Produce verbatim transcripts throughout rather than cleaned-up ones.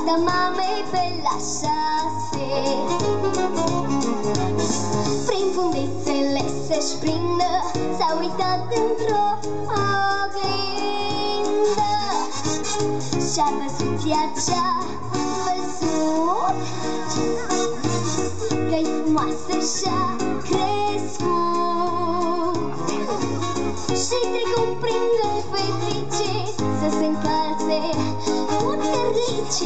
Poarta mamei pe la șase, prin fundițele să-și prindă, s-a uitat într-o oglindă și-a văzut ea ce-a văzut, că-i frumoasă și-a crescut. Și trecând prin gând fetrice să se încalțe puternice.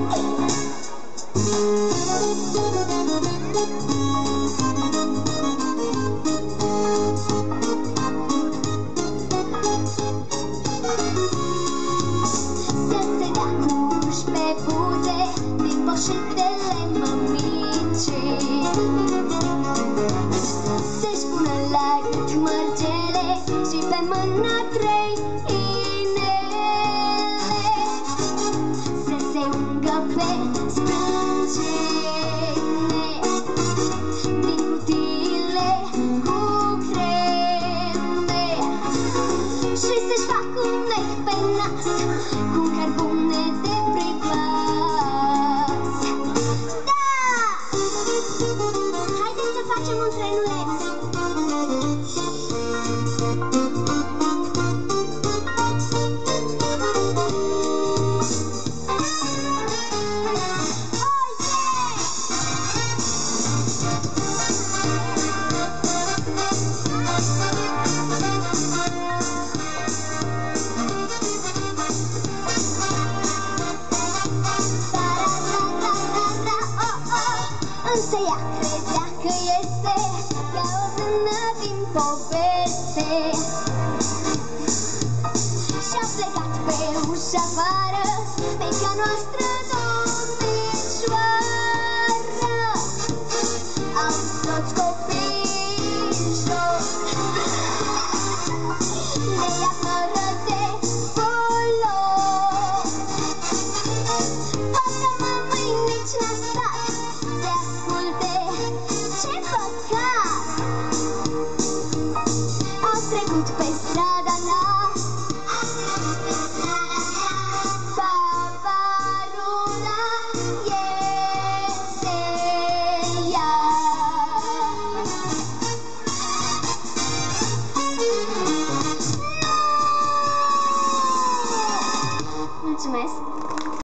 Să se dea cu uși pe buze din poșetele mămicii, să-și pună la gât mărgele și pe mâna trei inele, să se ungă pe sprâncene din cutiile cu creme și să-și facă un nec pe nas cu cărbune de privas. Da! Haideți să facem un trenuleț! Însă ea credea că este ca o zână din poveste și-a plecat pe ușa afară, mica noastră domnișoară. Au toți copiii jos de ea fără de folos. Poarta mamei nici n-a stat să asculte, ce păcat! Au trecut pe strada la Babaruna, este ea. Mulțumesc!